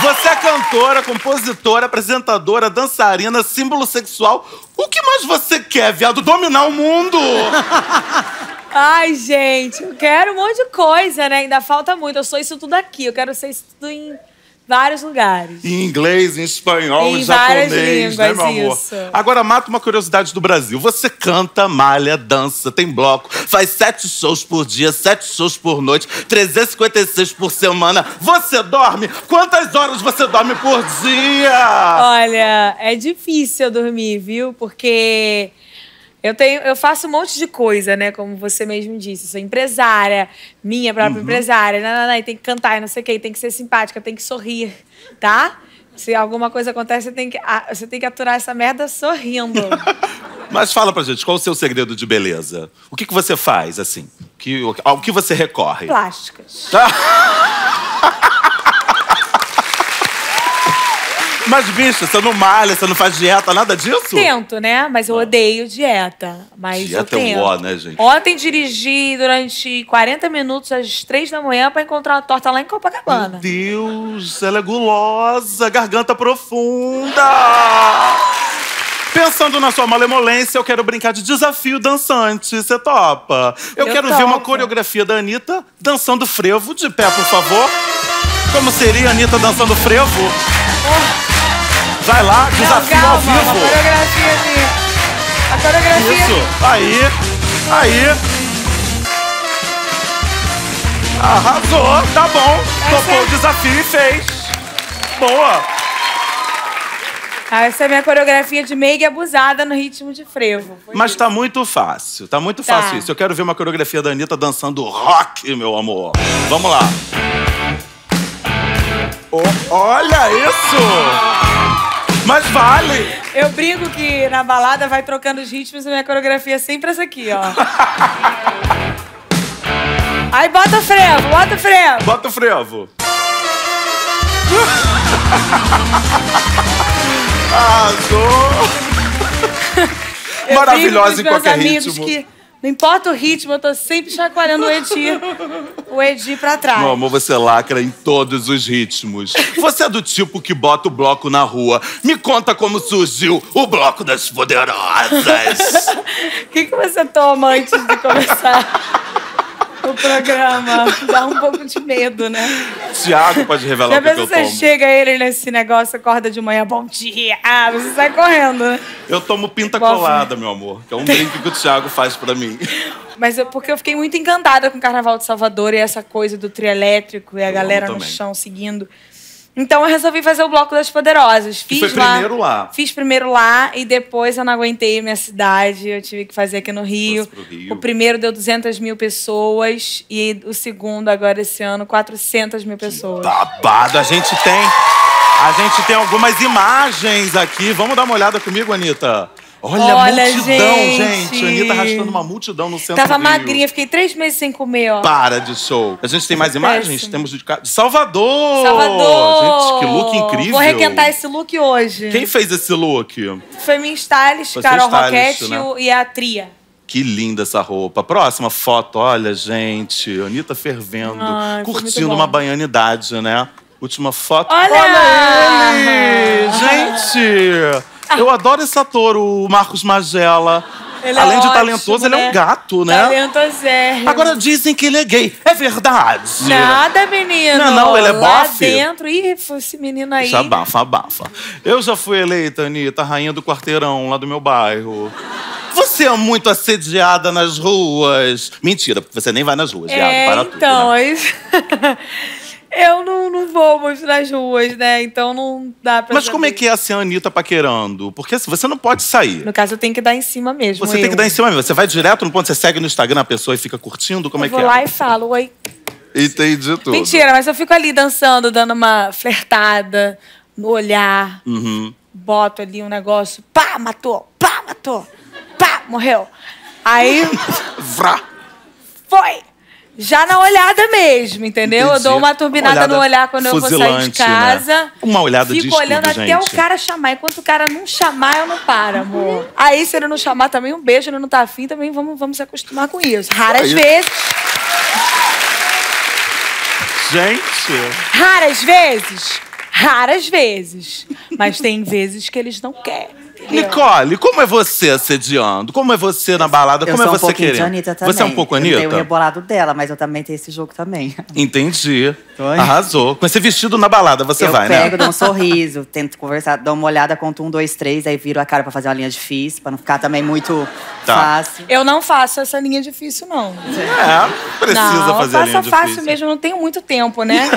Você é cantora, compositora, apresentadora, dançarina, símbolo sexual. O que mais você quer, viado? Dominar o mundo! Ai, gente, eu quero um monte de coisa, né? Ainda falta muito. Eu sou isso tudo aqui. Eu quero ser isso tudo em vários lugares. Em inglês, em espanhol, em várias japonês, né, línguas, meu amor? isso. Agora, mata uma curiosidade do Brasil. Você canta, malha, dança, tem bloco, faz 7 shows por dia, 7 shows por noite, 356 por semana. Você dorme? Quantas horas você dorme por dia? Olha, é difícil eu dormir, viu? Porque eu faço um monte de coisa, né? Como você mesmo disse. Sou empresária, minha própria empresária. E tem que cantar, e não sei o quê. Tem que ser simpática, tem que sorrir, tá? Se alguma coisa acontece, você tem que aturar essa merda sorrindo. Mas fala pra gente, qual o seu segredo de beleza? O que você faz, assim? Ao que você recorre? Plásticas. Mas, bicha, você não malha, você não faz dieta, nada disso? Tento, né? Mas eu odeio dieta. Mas Dieta eu tento. é um ó, né, gente? Ontem dirigi durante 40 minutos às 3 da manhã pra encontrar uma torta lá em Copacabana. Meu Deus, ela é gulosa, garganta profunda. Pensando na sua malemolência, eu quero brincar de desafio dançante. Você topa? Eu quero ver uma coreografia da Anitta dançando frevo. De pé, por favor. Como seria a Anitta dançando frevo? Vai lá, desafio ao vivo. A coreografia ali. A coreografia. Isso, aí. Arrasou, tá bom. Topou o desafio e fez. Boa. Essa é a minha coreografia de meiga abusada no ritmo de frevo. Mas isso. Tá muito fácil, fácil isso. Eu quero ver uma coreografia da Anitta dançando rock, meu amor. Vamos lá. Olha isso! Mas vale! Eu brinco que na balada vai trocando os ritmos e minha coreografia é sempre essa aqui, ó. Aí bota o frevo, bota o frevo. Bota o frevo. Arrasou! Maravilhosa em qualquer ritmo. Que não importa o ritmo, eu tô sempre chacoalhando o Edi pra trás. Meu amor, você lacra em todos os ritmos. Você é do tipo que bota o bloco na rua. Me conta como surgiu o Bloco das Poderosas. O que você toma antes de começar o programa? Dá um pouco de medo, né? Tiago pode revelar o que eu tomo. Você chega ele nesse negócio, acorda de manhã, bom dia. Você sai correndo, né? Eu tomo pinta colada, meu amor. Que é um drink que o Tiago faz pra mim. Mas porque eu fiquei muito encantada com o Carnaval de Salvador e essa coisa do trio elétrico e a galera no chão seguindo. Então eu resolvi fazer o Bloco das Poderosas. Foi primeiro lá. Fiz primeiro lá e depois eu não aguentei a minha cidade. Eu tive que fazer aqui no Rio. O primeiro deu 200 mil pessoas e o segundo, agora esse ano, 400 mil pessoas. Babado! A gente tem algumas imagens aqui. Vamos dar uma olhada comigo, Anitta? Olha a multidão, gente. A Anitta arrastando uma multidão no centro do Rio. Tava magrinha, fiquei 3 meses sem comer, ó. Para de show. A gente tem mais imagens? Péssimo. Temos de Salvador! Salvador! Gente, que look incrível. Vou requentar esse look hoje. Quem fez esse look? Foi minha stylist, Carol Roquette, né? E a Tria. Que linda essa roupa. Próxima foto, olha, gente. Anitta fervendo, curtindo uma baianidade, né? Última foto. Olha ele! Gente! Eu adoro esse ator, o Marcos Magela. Além de talentoso, ele é um gato, né? Talentosérrimo. Agora dizem que ele é gay. É verdade? Nada, menino. Não, ele é lá bofe? dentro. Ih, esse menino aí. Isso, abafa. Eu já fui eleita, Anitta, rainha do quarteirão lá do meu bairro. Você é muito assediada nas ruas. Mentira, porque você nem vai nas ruas, viado. Para tudo, né? Eu não vou muito nas ruas, né? Então não dá pra Mas saber. como é que é assim, a Anitta paquerando? Porque assim, você não pode sair. No caso, eu tenho que dar em cima mesmo. Você tem que dar em cima mesmo. Você vai direto no ponto, você segue no Instagram a pessoa e fica curtindo? Como é que é? Eu vou lá e falo, oi. Entendi tudo. Mentira, mas eu fico ali dançando, dando uma flertada no olhar. Boto ali um negócio, pá, matou, pá, morreu. Aí... Vrá. Foi! Já na olhada mesmo, entendeu? Entendi. Eu dou uma turbinada no olhar quando eu vou sair de casa. Né? Uma olhada de Fico olhando até gente. o cara chamar. Enquanto o cara não chamar, eu não paro, amor. Aí, se ele não chamar também, um beijo. Ele não tá afim, também vamos se acostumar com isso. Raras vezes. Raras vezes. Mas tem vezes que eles não querem. Nicole, como é você assediando? Como é você na balada? Como é você querendo? Anitta também. Você é um pouco Anitta? Eu tenho o rebolado dela, mas eu também tenho esse jogo também. Entendi. Oi? Arrasou. Com esse vestido na balada, você vai, né? Eu pego, dou um sorriso, tento conversar, dou uma olhada, conto 1, 2, 3, aí viro a cara pra fazer uma linha difícil, pra não ficar também muito fácil. Eu não faço essa linha difícil, não. Precisa fazer a linha difícil. Eu faço fácil mesmo, eu não tenho muito tempo, né?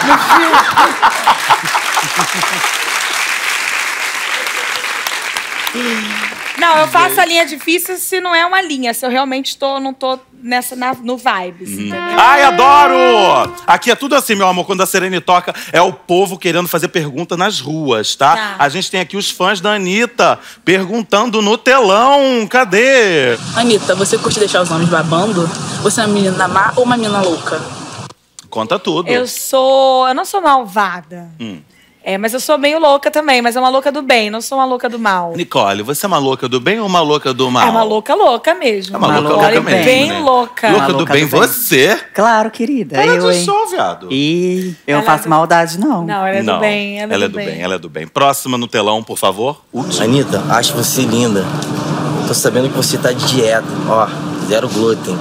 Não, eu faço a linha difícil se não é uma linha, se eu realmente não tô no vibes, entendeu? Ai, adoro! Aqui é tudo assim, meu amor, quando a Serene toca, é o povo querendo fazer pergunta nas ruas, tá? A gente tem aqui os fãs da Anitta perguntando no telão, cadê? Anitta, você curte deixar os homens babando? Você é uma menina má ou uma menina louca? Conta tudo. Eu não sou malvada. Mas eu sou meio louca também, mas é uma louca do bem, não sou uma louca do mal. Nicole, você é uma louca do bem ou uma louca do mal? É uma louca mesmo. É uma louca mesmo, bem né? louca. Louca do bem, você? Claro, querida. Para de show, viado. E eu não faço maldade, não. Não, ela é do bem. Ela é do bem, ela é do bem. Próxima no telão, por favor. Anitta, acho você linda. Tô sabendo que você tá de dieta. Ó, 0 glúten.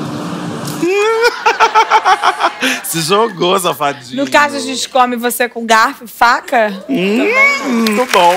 Se jogou, safadinho. No caso, a gente come você com garfo e faca? Muito bom.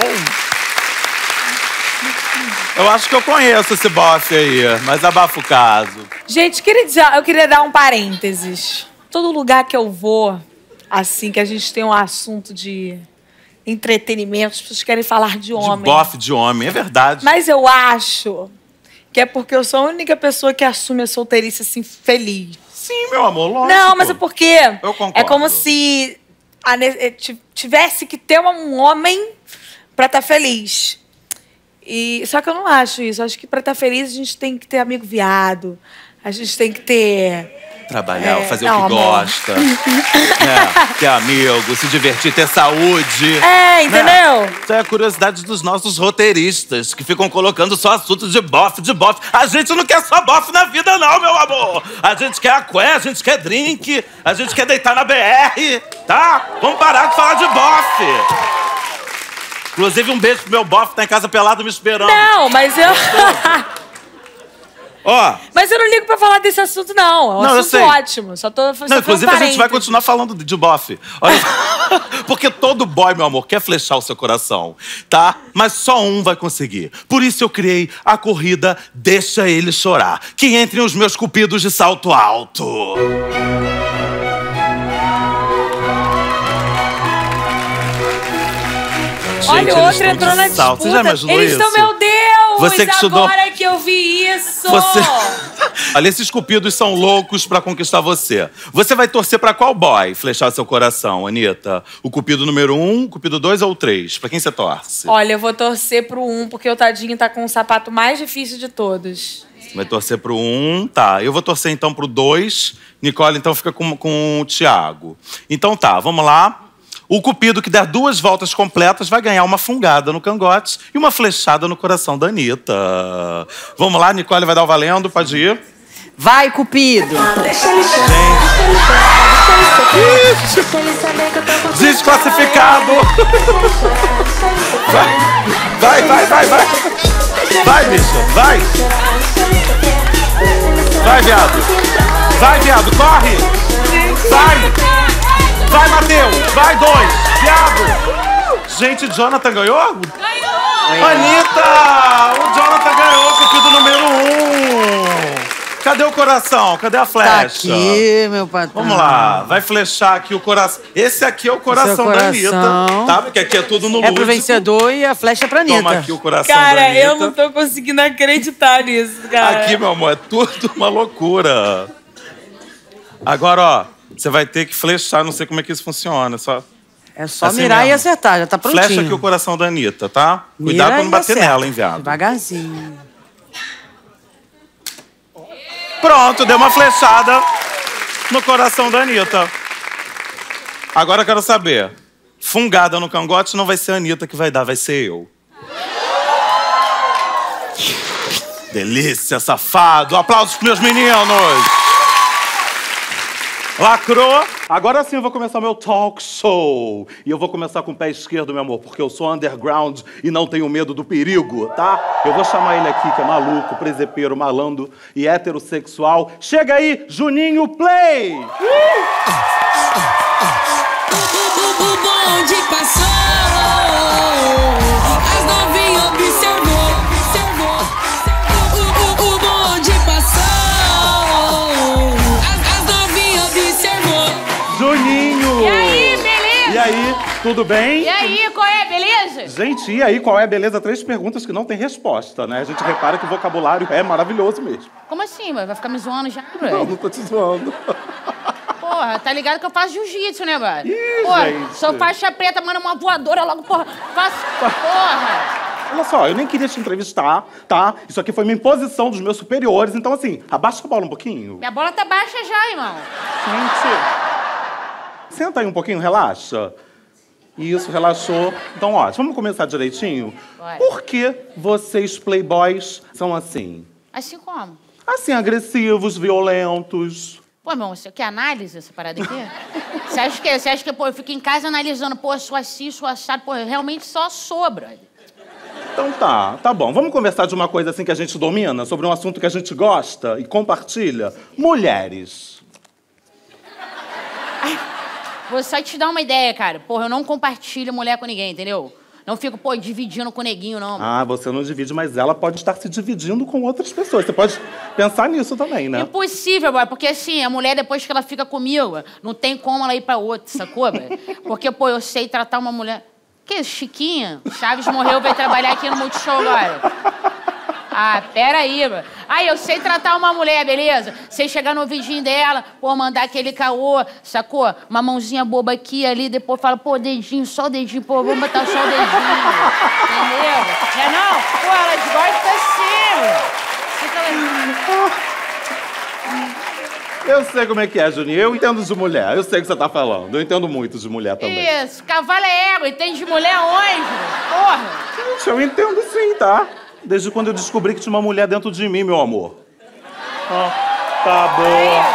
Eu acho que eu conheço esse bofe aí, mas abafa o caso. Gente, eu queria dar um parênteses. Todo lugar que eu vou, assim, que a gente tem um assunto de entretenimento, as pessoas querem falar de homem. De bofe de homem, é verdade. Mas eu acho que é porque eu sou a única pessoa que assume a solteirice, assim, feliz. Sim, meu amor, lógico. Não, mas é porque eu concordo. É como se tivesse que ter um homem pra estar feliz. Só que eu não acho isso. Eu acho que pra estar feliz a gente tem que ter amigo viado. A gente tem que ter... Trabalhar, fazer o que gosta. Ter amigo, se divertir, ter saúde. Entendeu? Isso é a curiosidade dos nossos roteiristas, que ficam colocando só assuntos de bofe, de bofe. A gente não quer só bofe na vida, não, meu amor. A gente quer aqué, a gente quer drink, a gente quer deitar na BR, tá? Vamos parar de falar de bofe. Inclusive, um beijo pro meu bofe, tá em casa pelado me esperando. Não, mas eu... Mas eu não ligo pra falar desse assunto, não. É um assunto ótimo. Só tô fazendo inclusive, a gente vai continuar falando de bofe. Olha, porque todo boy, meu amor, quer flechar o seu coração, tá? Mas só um vai conseguir. Por isso eu criei a corrida Deixa Ele Chorar. Que entrem os meus cupidos de salto alto. Olha, o outro entrou na disputa. Você já imaginou Eles isso? estão, meu Deus! Você que estudou... Agora que eu vi isso! Olha, esses cupidos são loucos pra conquistar você. Você vai torcer pra qual boy flechar seu coração, Anitta? O cupido número 1, o cupido 2 ou o 3? Pra quem você torce? Olha, eu vou torcer pro 1, porque o tadinho tá com o sapato mais difícil de todos. Vai torcer pro 1, tá. Eu vou torcer então pro 2. Nicole, então, fica com o Thiago. Então tá, vamos lá. O cupido que der 2 voltas completas vai ganhar uma fungada no cangote e uma flechada no coração da Anitta. Vamos lá, Nicole vai dar o valendo, pode ir. Vai, cupido! Desclassificado! Vai! Vai, bicho, vai! Vai, viado, corre! Vai, Matheus! Vai, 2! Viado! Gente, Jonathan ganhou? Ganhou! Anitta! O Jonathan ganhou, cupido número 1! Cadê o coração? Cadê a flecha? Tá aqui, meu patrão. Vamos lá, vai flechar aqui o coração. Esse aqui é o coração da Anitta, tá? Porque aqui é tudo no lúdico. É pro vencedor e a flecha é pra Anitta. Toma aqui o coração da Cara, Anitta. eu não tô conseguindo acreditar nisso, cara. Aqui, meu amor, é tudo uma loucura. Agora, ó, você vai ter que flechar, não sei como é que isso funciona. É só assim mirar mesmo. e acertar, já tá prontinho. Flecha aqui o coração da Anitta, tá? Mira Cuidado pra não e bater acerta. nela, hein, viado. Devagarzinho. Pronto, deu uma flechada no coração da Anitta. Agora eu quero saber. Fungada no cangote não vai ser a Anitta que vai dar, vai ser eu. Delícia, safado. Aplausos pros meus meninos. Lacrou. Agora sim eu vou começar meu talk show. E eu vou começar com o pé esquerdo, meu amor, porque eu sou underground e não tenho medo do perigo, tá? Eu vou chamar ele aqui, que é maluco, presepeiro, malandro e heterossexual. Chega aí, Juninho Play! O bonde passou, as novinhas observou. O bonde passou, as novinhas observou. Juninho! E aí, beleza? E aí, tudo bem? E aí, qual é, beleza? Gente, e aí, qual é a beleza? 3 perguntas que não tem resposta, né? A gente repara que o vocabulário é maravilhoso mesmo. Como assim, mano? Vai ficar me zoando já, Não, bro? não tô te zoando. Porra, tá ligado que eu faço jiu-jitsu, né, mano? Ih, Porra, gente. sou faixa preta, mano, uma voadora logo, porra. Faço. Porra! Olha só, eu nem queria te entrevistar, tá? Isso aqui foi uma imposição dos meus superiores, então assim, abaixa a bola um pouquinho. Minha bola tá baixa já, irmão. Gente, senta aí um pouquinho, relaxa. Isso, relaxou. Então, ó, vamos começar direitinho? Bora. Por que vocês, playboys, são assim? Assim como? Assim, agressivos, violentos. Pô, irmão, você quer análise essa parada aqui? Você acha que, pô, eu fico em casa analisando, pô, sou assim, sou assado, pô, eu realmente só sou, brother. Então tá bom. Vamos conversar de uma coisa assim que a gente domina, sobre um assunto que a gente gosta e compartilha. Mulheres. Vou só te dar uma ideia, cara. Porra, eu não compartilho mulher com ninguém, entendeu? Não fico, pô, dividindo com o neguinho, não. Ah, você não divide, mas ela pode estar se dividindo com outras pessoas. Você pode pensar nisso também, né? Impossível, boy, porque assim, a mulher, depois que ela fica comigo, não tem como ela ir pra outra, sacou, boy? Porque, pô, eu sei tratar uma mulher... Que isso, Chiquinha? Chaves morreu, veio trabalhar aqui no Multishow agora. Ah, peraí, mano. Aí, eu sei tratar uma mulher, beleza? Sei chegar no ouvidinho dela, pô, mandar aquele caô, sacou? Uma mãozinha boba aqui, ali, depois fala, pô, dedinho, só o dedinho, pô, vamos botar só o dedinho. Entendeu? É não? Pô, elas gostam assim, mano. Eu sei como é que é, Juninho. Eu entendo de mulher. Eu sei o que você tá falando. Eu entendo muito de mulher também. Isso, cavalo é égua, entende de mulher onde? Porra! Gente, eu entendo sim, tá? Desde quando eu descobri que tinha uma mulher dentro de mim, meu amor. Tá bom.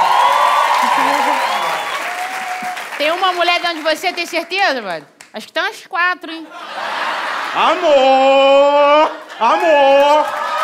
Tem uma mulher dentro de você, tem certeza, mano? Acho que tem umas 4, hein? Amor! Amor!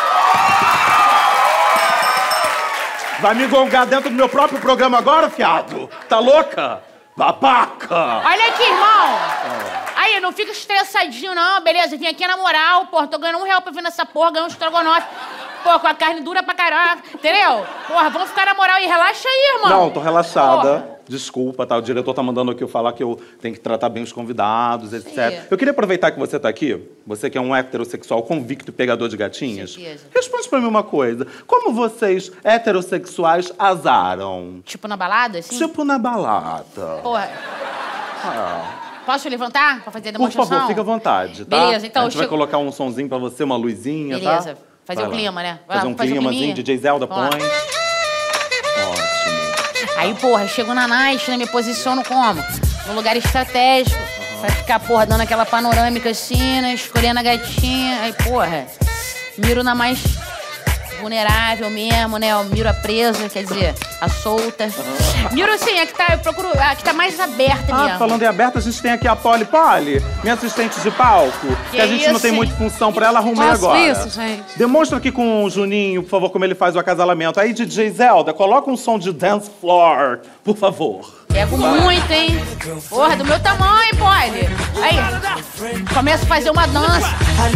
Vai me gongar dentro do meu próprio programa agora, fiado? Tá louca? Babaca! Olha aqui, irmão! Aí, não fica estressadinho, não, beleza? Vim aqui na moral, porra, tô ganhando R$1 pra vir nessa porra, ganhando um estrogonofe. Pô, com a carne dura pra caralho, entendeu? Porra, vamos ficar na moral e relaxa aí, irmão. Não, tô relaxada. Porra. Desculpa, tá? O diretor tá mandando aqui eu falar que eu tenho que tratar bem os convidados, etc. Sim. Eu queria aproveitar que você tá aqui, você que é um heterossexual convicto e pegador de gatinhas. Certeza. Responde pra mim uma coisa. Como vocês, heterossexuais, azaram? Tipo na balada, assim? Tipo na balada. Porra, Ah. posso levantar pra fazer a Por demonstração? favor, fica à vontade, tá? Beleza, então A gente eu vai chego- colocar um sonzinho pra você, uma luzinha, tá? Beleza. Fazer Vai um lá. clima, né? Vai Fazer lá, um fazer um climazinho, climinha. DJ Zelda Vamos lá. põe. Ótimo. Aí, porra, chego na night, né? Me posiciono como? Num lugar estratégico. Pra ficar, porra, dando aquela panorâmica assim, né? Escolhendo a gatinha. Aí, porra, miro na mais vulnerável mesmo, né? Eu miro a presa, quer dizer, a solta. Miro assim, a que tá, eu procuro a que tá mais aberta mesmo. Falando em aberto, a gente tem aqui a Polly. Polly, minha assistente de palco, que a gente não tem isso, muita função pra ela, arrumei Faço agora. isso, gente. Demonstra aqui com o Juninho, por favor, como ele faz o acasalamento. Aí, DJ Zelda, coloca um som de dance floor, por favor. Pego muito, hein? Porra, do meu tamanho, Polly. Aí, começo a fazer uma dança.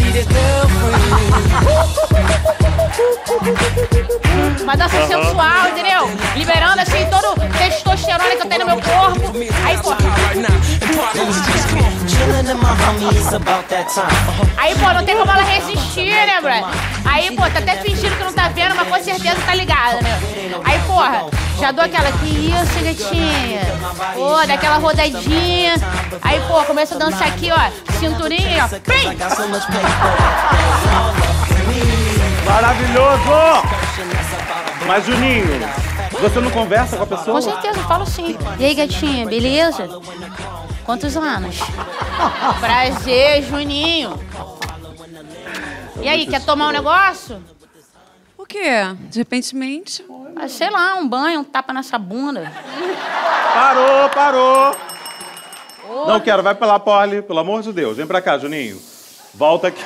Uma dança sensual, entendeu? Liberando, assim, todo o testosterona que eu tenho no meu corpo. Aí, pô. Aí, pô, não tem como ela resistir, né, brother? Aí, pô, tá até fingindo que não tá vendo, mas com certeza tá ligada, né? Aí, porra, já dou aquela, que isso, gatinha? Pô, dá aquela rodadinha. Aí, pô, começa a dançar aqui, ó, cinturinha, ó. Pim! Maravilhoso! Mas, Juninho, você não conversa com a pessoa? Com certeza, eu falo sim. E aí, gatinha, beleza? Quantos anos? Prazer, Juninho. E aí, quer tomar um negócio? quê? De repentemente? Ah, sei lá, um banho, um tapa nessa bunda. Parou! Não quero, vai pra lá, Polly. Pelo amor de Deus. Vem pra cá, Juninho. Volta aqui.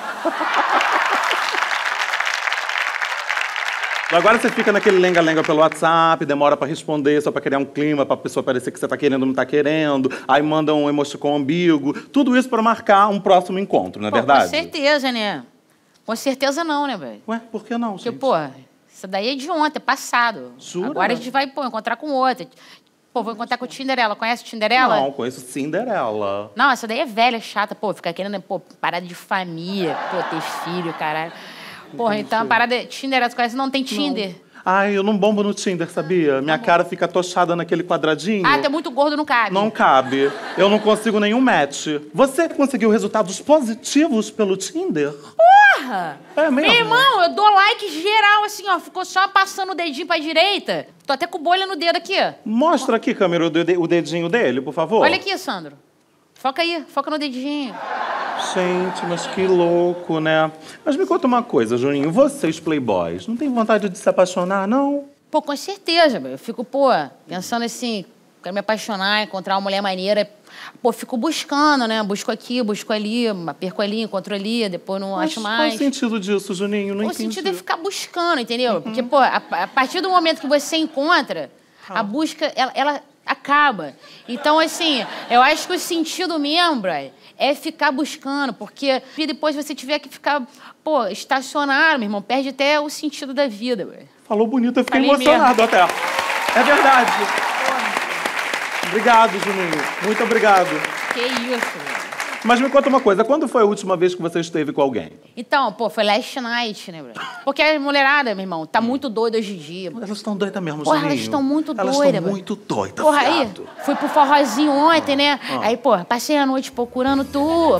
Agora você fica naquele lenga-lenga pelo WhatsApp, demora pra responder, só pra criar um clima, pra pessoa parecer que você tá querendo ou não tá querendo. Aí manda um emoticon ambíguo. Tudo isso pra marcar um próximo encontro, não é verdade? Com certeza, né? Com certeza não, né, velho? Ué, por que não, Porque, gente? pô, isso daí é de ontem, é passado. Jura? Agora a gente vai, pô, encontrar com outra. Pô, vou encontrar com o Tinderela. Conhece o Tinderela? Não, conheço Cinderela. Não, essa daí é velha, chata. Pô, fica querendo, pô, parada de família, pô, ter filho, caralho. Porra, então a parada... Tinderela, você conhece? Não tem Tinder. Ai, eu não bombo no Tinder, sabia? Minha cara fica tochada naquele quadradinho. Ah, tu é muito gordo, não cabe. Não cabe. Eu não consigo nenhum match. Você conseguiu resultados positivos pelo Tinder? Porra! É mesmo? Meu irmão, eu dou like geral, assim, ó. Ficou só passando o dedinho pra direita. Tô até com bolha no dedo aqui, ó. Mostra aqui, câmera, o dedinho dele, por favor. Olha aqui, Sandro. Foca aí, foca no dedinho. Gente, mas que louco, né? Mas me conta uma coisa, Juninho. Vocês, playboys, não tem vontade de se apaixonar, não? Pô, com certeza, eu fico, pô, pensando assim, quero me apaixonar, encontrar uma mulher maneira. Pô, fico buscando, né? Busco aqui, busco ali, perco ali, encontro ali, depois não acho mais. Qual o sentido disso, Juninho? Não entendi. O sentido é ficar buscando, entendeu? Porque, pô, a partir do momento que você encontra, a busca, ela acaba. Então, assim, eu acho que o sentido mesmo, Brian, é ficar buscando, porque depois você tiver que ficar, pô, estacionado, meu irmão, perde até o sentido da vida, Brian. Falou bonito, eu fiquei Falei emocionado mesmo. até. É verdade. Obrigado, Juninho. Muito obrigado. Que isso, velho. Mas me conta uma coisa, quando foi a última vez que você esteve com alguém? Então, pô, foi last night, né, Brian? Porque a mulherada, meu irmão, tá muito doida hoje em dia. Elas estão doidas mesmo, Porra, Juninho. elas estão muito Elas doidas, estão mano. muito doidas, Porra, aí, viado. fui pro forrozinho ontem, né? Aí, porra, passei a noite procurando tu.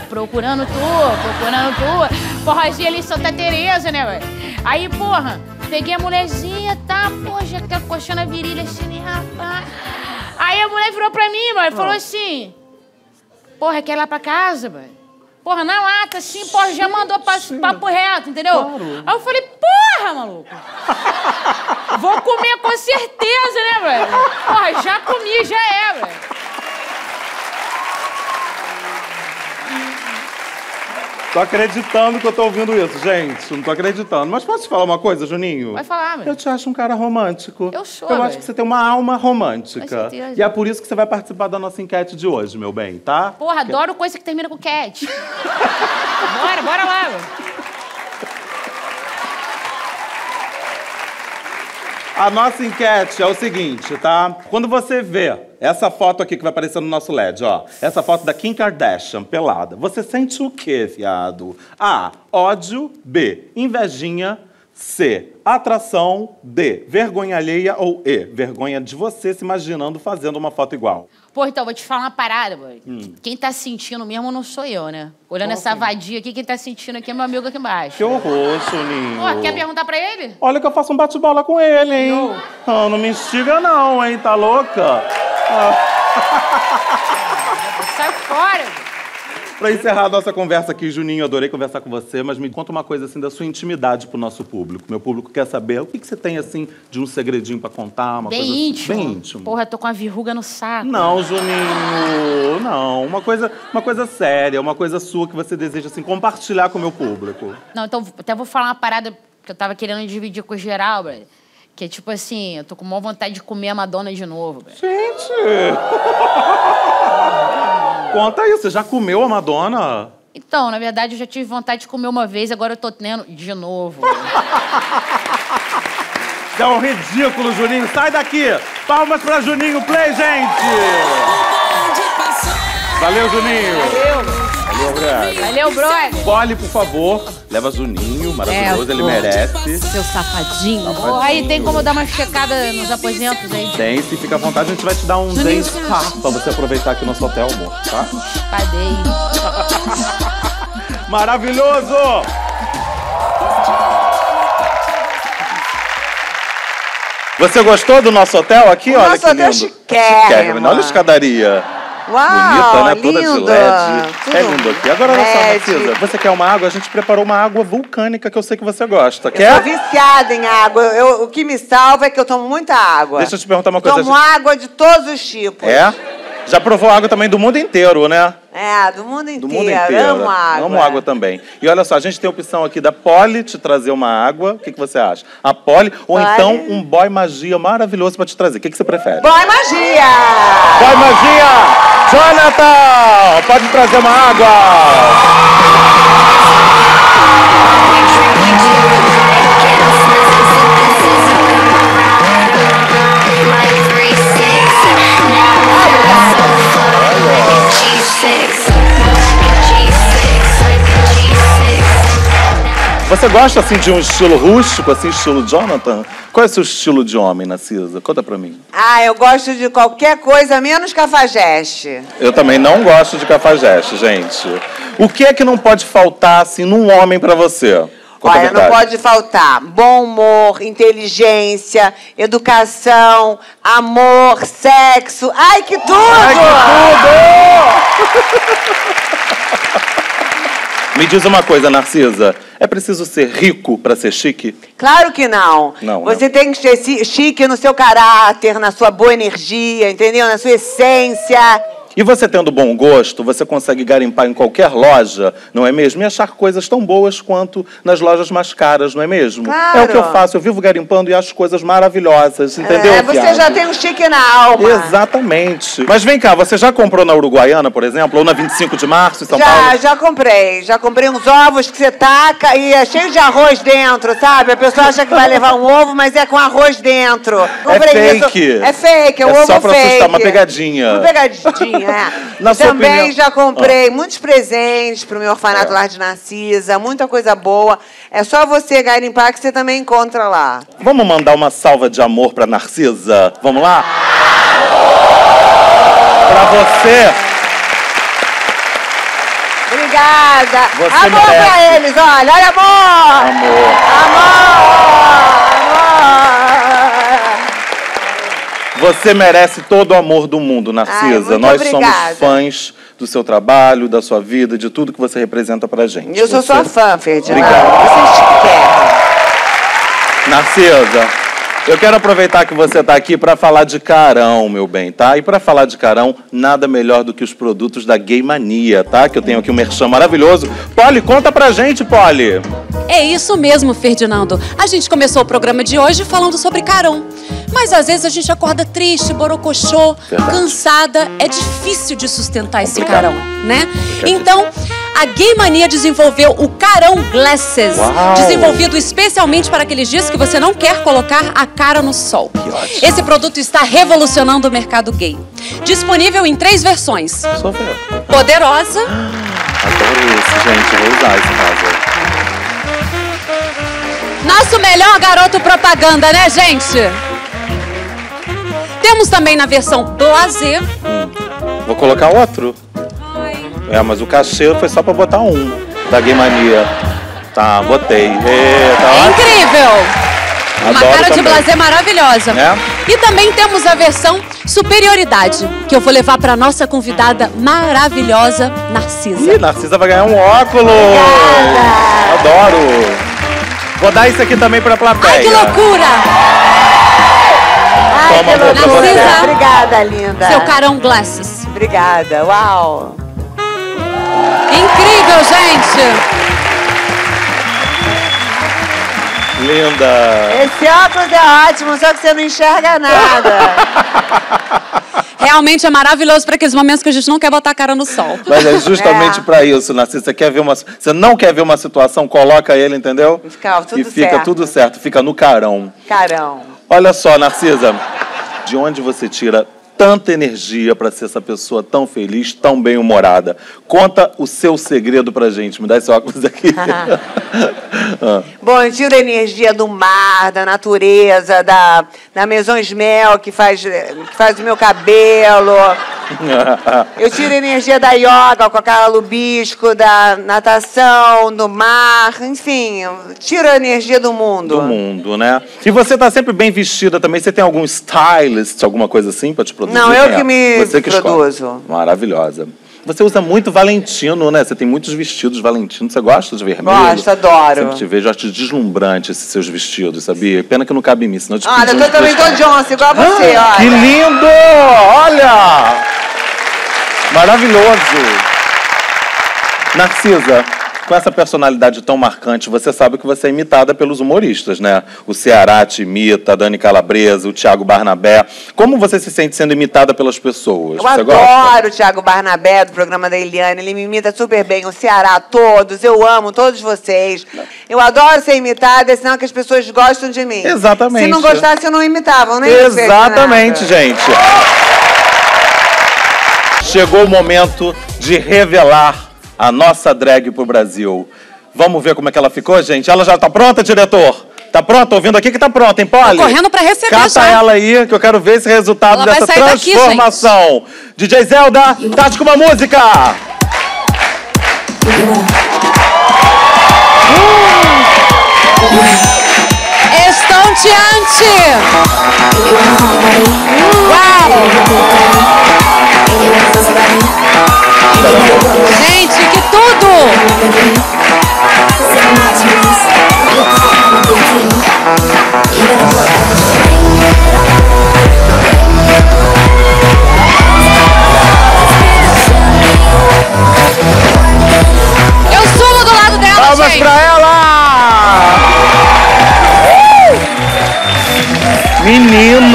Forrozinho ali em Santa Teresa, né, velho? Aí, porra, peguei a mulherzinha, tá, pô, já tá coxando a virilha assim, né, rapaz? Aí a mulher virou pra mim, mano, e falou assim, porra, quer ir lá pra casa, velho? Porra, na lata, assim, porra, já mandou papo reto, entendeu? Claro. Aí eu falei, porra, maluco! Vou comer com certeza, né, velho? Porra, já comi, já é, velho. Tô acreditando que eu tô ouvindo isso, gente. Não tô acreditando. Mas posso te falar uma coisa, Juninho? Vai falar, velho. Eu te acho um cara romântico. Eu sou, Eu velho. acho que você tem uma alma romântica. Com certeza. E é por isso que você vai participar da nossa enquete de hoje, meu bem, tá? Porra, adoro coisa que termina com cat. Bora lá, velho. A nossa enquete é o seguinte, tá? Quando você vê essa foto aqui que vai aparecer no nosso LED, ó. Essa foto da Kim Kardashian, pelada. Você sente o quê, viado? A, ódio. B, invejinha. C, atração. D, vergonha alheia. Ou E, vergonha de você se imaginando fazendo uma foto igual. Pô, então, vou te falar uma parada, boy. Quem tá sentindo mesmo não sou eu, né? Olhando essa vadia aqui, quem tá sentindo aqui é meu amigo aqui embaixo. Que horror, Juninho. Pô, quer perguntar pra ele? Olha que eu faço um bate-bola com ele, hein? Ah, não me instiga não, hein? Tá louca? Sai fora. Pra encerrar a nossa conversa aqui, Juninho, adorei conversar com você, mas me conta uma coisa, assim, da sua intimidade pro nosso público. Meu público quer saber o que você tem, assim, de um segredinho pra contar, uma Bem coisa assim, íntimo. bem íntimo. Porra, tô com a verruga no saco. Não, Juninho, não. Uma coisa séria, uma coisa sua que você deseja, assim, compartilhar com o meu público. Não, então até vou falar uma parada que eu tava querendo dividir com o geral, velho. Que é tipo assim, eu tô com maior vontade de comer a Madonna de novo, velho. Gente! Conta aí, você já comeu a Madonna? Então, na verdade, eu já tive vontade de comer uma vez, agora eu tô tendo de novo. É um ridículo, Juninho. Sai daqui! Palmas pra Juninho Play, gente! Valeu, Juninho! Valeu! Valeu, brother! Valeu, brother! Polly, por favor, leva Juninho, maravilhoso, ele merece. Seu safadinho. Porra, aí tem como dar uma checada nos aposentos aí? Tem, se fica à vontade, a gente vai te dar um day spa pra você aproveitar aqui no nosso hotel, amor, tá? Padei. Maravilhoso! Você gostou do nosso hotel aqui? Olha Nosso que hotel lindo. chiquérrimo. Chiquérrimo. Olha a escadaria. Bonita, né? Toda de lindo. LED. Tudo É lindo aqui. Agora, olha só, LED. Narcisa. Você quer uma água? A gente preparou uma água vulcânica que eu sei que você gosta. Eu Quer? sou viciada em água. O que me salva é que eu tomo muita água. Deixa eu te perguntar uma coisa. Tomo água de todos os tipos. É? Já provou água também do mundo inteiro, né? É, do mundo inteiro. Do mundo inteiro. Amo água. Amo água também. E olha só, a gente tem a opção aqui da Poli te trazer uma água. O que você acha? A Poli ou Poli. então um boy magia maravilhoso pra te trazer. O que você prefere? Boy Magia! Boy magia! Jonathan! Pode trazer uma água! Você gosta, assim, de um estilo rústico, assim, estilo Jonathan? Qual é o seu estilo de homem, Narcisa? Conta pra mim. Ah, eu gosto de qualquer coisa menos cafajeste. Eu também não gosto de cafajeste, gente. O que é que não pode faltar, assim, num homem pra você? Conta a Olha, não verdade. pode faltar bom humor, inteligência, educação, amor, sexo. Ai, que tudo! Ai, que tudo! Me diz uma coisa, Narcisa. É preciso ser rico pra ser chique? Claro que não. Não, Você tem que ser chique no seu caráter, na sua boa energia, entendeu? Na sua essência. E você tendo bom gosto, você consegue garimpar em qualquer loja, não é mesmo? E achar coisas tão boas quanto nas lojas mais caras, não é mesmo? Claro. É o que eu faço, eu vivo garimpando e acho coisas maravilhosas, entendeu? É, você já tem um chique na alma. Exatamente. Mas vem cá, você já comprou na Uruguaiana, por exemplo, ou na 25 de março, em São Paulo? Já comprei. Já comprei uns ovos que você taca e é cheio de arroz dentro, sabe? A pessoa acha que vai levar um ovo, mas é com arroz dentro. Comprei isso. fake. É fake, é um ovo só pra fake. assustar, uma pegadinha. Uma pegadinha, é. Na sua Também opinião- já comprei muitos presentes pro meu orfanato Lar de Narcisa, muita coisa boa. É só você garimpar que você também encontra lá. Vamos mandar uma salva de amor pra Narcisa? Vamos lá? Pra você. Obrigada. Você Amor merece. pra eles, olha amor! Amor. Você merece todo o amor do mundo, Narcisa. Ai, muito Nós obrigada. somos fãs do seu trabalho, da sua vida, de tudo que você representa pra gente. Eu sou Você- sua fã, Ferdinand. Obrigado. Você quer. Narcisa, eu quero aproveitar que você está aqui para falar de Carão, meu bem, tá? E para falar de Carão, nada melhor do que os produtos da Gay Mania, tá? Que eu tenho aqui um merchan maravilhoso. Poli, conta pra gente, Poli. É isso mesmo, Ferdinando. A gente começou o programa de hoje falando sobre Carão. Mas às vezes a gente acorda triste, borocochô, Verdade. cansada. É difícil de sustentar esse Carão, né? Então, a Gay Mania desenvolveu o Carão Glasses. Uau! Desenvolvido especialmente para aqueles dias que você não quer colocar a cara no sol. ótimo. Esse produto está revolucionando o mercado gay. Disponível em 3 versões. Só ver. Poderosa, Adoro esse, gente. Vou usar esse caso. nosso melhor garoto propaganda, né, gente? Temos também na versão blasé. Vou colocar outro. É, mas o cachê foi só pra botar um da Gay Mania. Tá, botei. Tá É ótimo. incrível! Uma Adoro cara de também. blasé maravilhosa. É? E também temos a versão superioridade, que eu vou levar para nossa convidada maravilhosa, Narcisa. Ih, Narcisa vai ganhar um óculos. Adoro. Vou dar isso aqui também pra plateia. Ai, que loucura! Ai, Toma, que amor, loucura. Narcisa. Obrigada, linda. Seu Carão Glasses. Obrigada. Uau. Incrível, gente! Linda. Esse óculos é ótimo, só que você não enxerga nada. Realmente é maravilhoso para aqueles momentos que a gente não quer botar a cara no sol. Mas é justamente pra isso, Narcisa. Você não quer ver uma situação, coloca ele, entendeu? Fica tudo e fica certo. tudo certo, fica no carão. Carão. Olha só, Narcisa, de onde você tira tanta energia pra ser essa pessoa tão feliz, tão bem-humorada? Conta o seu segredo pra gente. Me dá esse óculos aqui. Ah. Bom, eu tiro a energia do mar, da natureza, da Maison Smel, que faz o meu cabelo. Eu tiro energia da yoga com a Carla Lubisco, da natação, do mar, enfim, eu tiro a energia do mundo. Do mundo, né? E você tá sempre bem vestida também. Você tem algum stylist, alguma coisa assim pra te produzir? Não, eu que me você que produzo. Escolhe. Maravilhosa. Você usa muito Valentino, né? Você tem muitos vestidos Valentino. Você gosta de vermelho? Gosto, adoro. Sempre te vejo, eu acho deslumbrante esses seus vestidos, sabia? Pena que não cabe em mim, senão eu te Olha, eu também tô Johnson, igual a você, olha. Que lindo! Olha! Maravilhoso! Narcisa, com essa personalidade tão marcante, você sabe que você é imitada pelos humoristas, né? O Ceará te imita, a Dani Calabresa, o Thiago Barnabé. Como você se sente sendo imitada pelas pessoas? Eu você adoro gosta? o Thiago Barnabé, do programa da Eliane. Ele me imita super bem, o Ceará, todos. Eu amo todos vocês. Eu adoro ser imitada, senão que as pessoas gostam de mim. Exatamente. Se não gostasse, eu não imitavam, nem Exatamente, gente. Chegou o momento de revelar a nossa drag pro Brasil. Vamos ver como é que ela ficou, gente? Ela já tá pronta, diretor? Tá pronta? Ouvindo aqui que tá pronta, hein, Polly? Tô correndo pra receber. Cata já. ela aí, que eu quero ver esse resultado Ela vai dessa sair daqui, transformação. DJ Zelda, Tati com uma música! Estonteante! Uau! Gente, que tudo! Eu sumo do lado dela, Palmas gente! pra ela! Menino!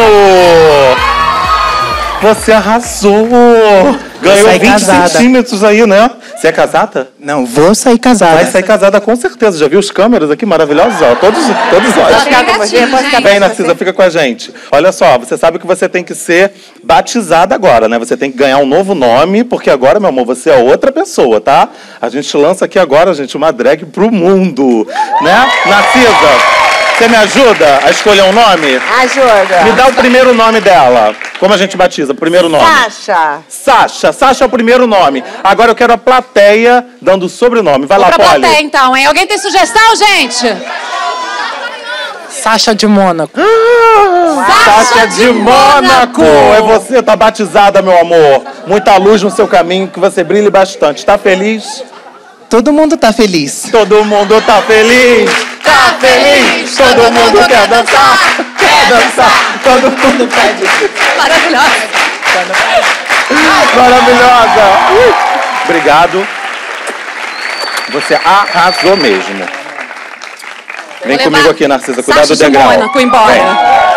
Você arrasou! Ganhou 20 centímetros aí, né? Você é casada? Não, vou sair casada. Vai sair casada com certeza. Já viu os câmeras aqui maravilhosos? Ó, todos olhos. Vem, Narcisa, fica com a gente. Olha só, você sabe que você tem que ser batizada agora, né? Você tem que ganhar um novo nome, porque agora, meu amor, você é outra pessoa, tá? A gente lança aqui agora, gente, uma drag pro mundo, né? Narcisa, você me ajuda a escolher um nome? Ajuda. Me dá o primeiro nome dela. Como a gente batiza? Primeiro nome. Sasha. Sasha. Sasha é o primeiro nome. Agora eu quero a plateia dando o sobrenome. Vai lá, Pra Polly. plateia, então, hein? Alguém tem sugestão, gente? Sasha de Mônaco. Sasha de Mônaco! É você, tá batizada, meu amor. Muita luz no seu caminho, que você brilhe bastante. Tá feliz? Todo mundo tá feliz. Todo mundo tá feliz! Tá feliz! Todo mundo quer dançar! Quer dançar! Todo mundo pede! Maravilhosa! Maravilhosa! Obrigado. Você arrasou mesmo. Vem comigo aqui, Narcisa. Cuidado do degrau. Sasha de Mônaco embora. Vem.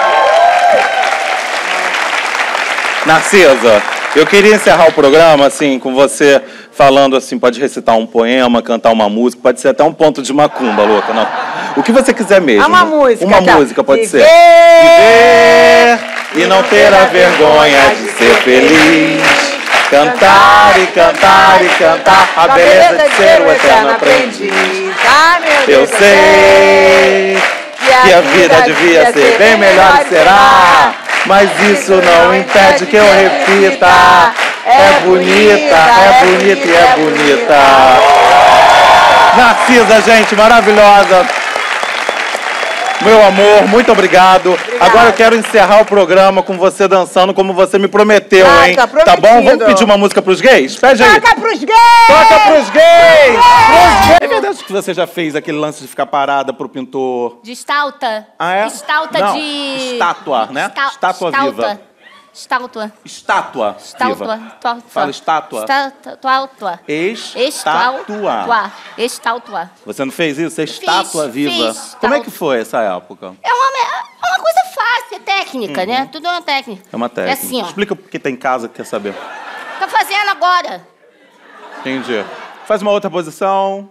Narcisa, eu queria encerrar o programa, assim, com você falando, assim, pode recitar um poema, cantar uma música, pode ser até um ponto de macumba, louca, não. O que você quiser mesmo. Uma música. Uma tá? música, pode Viver. ser. Viver e não ter a vergonha de ser feliz. Cantar e cantar e cantar a beleza de ser o eterno aprendiz. Ah, meu Eu Deus, sei que a vida devia ser bem melhor e será, mas isso não impede que eu repita. É bonita e é bonita. Narcisa, gente, maravilhosa. Meu amor, muito obrigado. Agora eu quero encerrar o programa com você dançando como você me prometeu, hein? Tá bom? Vamos pedir uma música pros gays? Pede aí. Toca pros gays! Toca pros gays! É verdade que você já fez aquele lance de ficar parada pro pintor? De estalta. Ah, é? Estalta Não, de... estátua, né? Estátua viva. Estátua. Estátua viva. Fala estátua. Estátua. Estátua. Estátua. Você não fez isso? Você é estátua viva. fiz. Como é que foi essa época? É uma coisa fácil, é técnica, né? Tudo é uma técnica. É uma técnica. É assim, ó. Explica porque tem em casa que quer saber. Tá fazendo agora. Entendi. Faz uma outra posição.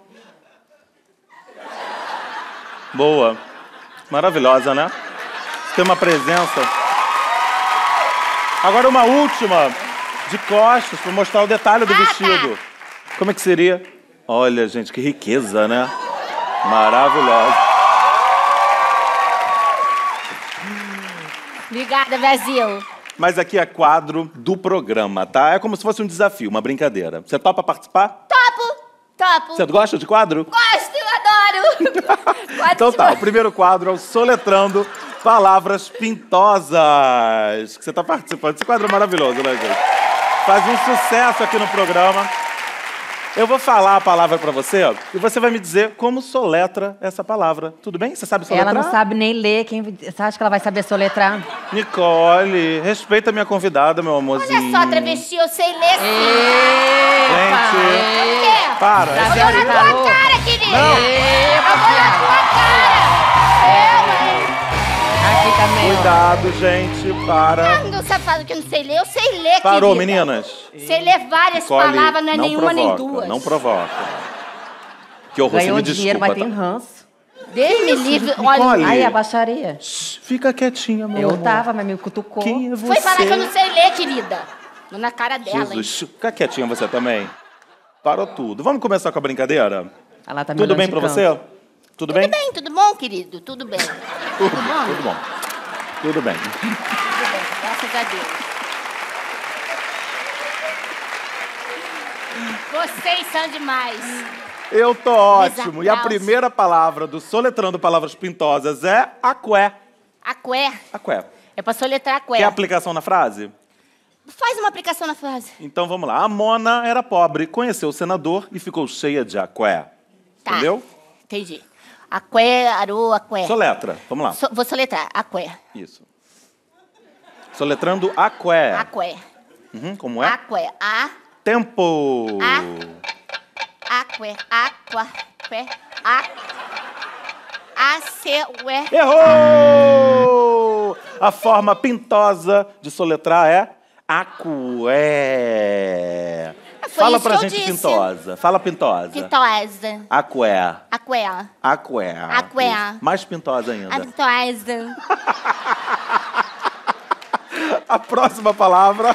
Boa. Maravilhosa, né? Tem uma presença. Agora uma última, de costas, para mostrar o detalhe do vestido. Como é que seria? Olha, gente, que riqueza, né? Maravilhosa. Obrigada, Brasil. Mas aqui é quadro do programa, tá? É como se fosse um desafio, uma brincadeira. Você topa participar? Topo. Você gosta de quadro? Gosto, eu adoro. Então tá, o primeiro quadro é o Soletrando Palavras Pintosas. Que você tá participando. Esse quadro é maravilhoso, né, gente? Faz um sucesso aqui no programa. Eu vou falar a palavra pra você, ó, e você vai me dizer como soletra essa palavra. Tudo bem? Você sabe soletrar? Ela não sabe nem ler. Você acha que ela vai saber soletrar? Nicole, respeita a minha convidada, meu amorzinho. Olha só, travesti, eu sei ler sim. Gente, para. Eu vou na tua cara, querida. Eu vou na tua cara. Aqui também. Cuidado, gente, para. Não sabe falar que eu não sei ler? Eu sei ler, Parou, querida. meninas? Sei ler várias Nicole, palavras, não é nenhuma nem provoca, duas. Não provoca. Que horror, Ganhou você me dinheiro, desculpa, mas tem tá? ranço. Deus me livre. Nicole. Olha, Aí, a baixaria. Fica quietinha, meu Eu amor. tava, mas me cutucou. Quem é você? foi falar que eu não sei ler, querida. Tô na cara dela, hein? Jesus, fica quietinha você também. Parou tudo. Vamos começar com a brincadeira? Ela tá me Tudo olhando bem de pra canto. você? Tudo bem? Tudo bem, tudo bom, querido? Tudo bem. Tudo bom. Tudo bom. Tudo bem. Tudo bem, graças a Deus. Vocês são demais. Eu tô ótimo. E a aplausos. primeira palavra do Soletrando Palavras Pintosas é aqué. Aqué. Aqué. É pra soletrar aqué. Quer aplicação na frase? Faz uma aplicação na frase. Então vamos lá. A Mona era pobre, conheceu o senador e ficou cheia de aqué. Tá. Entendeu? Entendi. Aqué, arô, aqué. Soletra. Vamos lá. Vou soletrar. Aqué. Isso. Soletrando aqué. Aqué. Uhum, como é? Aqué. A. Tempo. Aqué. Aqua. Qué. A. A. C. Ué. Errou! A forma pintosa de soletrar é aqué. Fala isso pra que eu gente disse. pintosa. Fala pintosa. Pintosa. Aqué. Aqué. Aqué. Aqué. Isso. Mais pintosa ainda. Pintosa. A próxima palavra.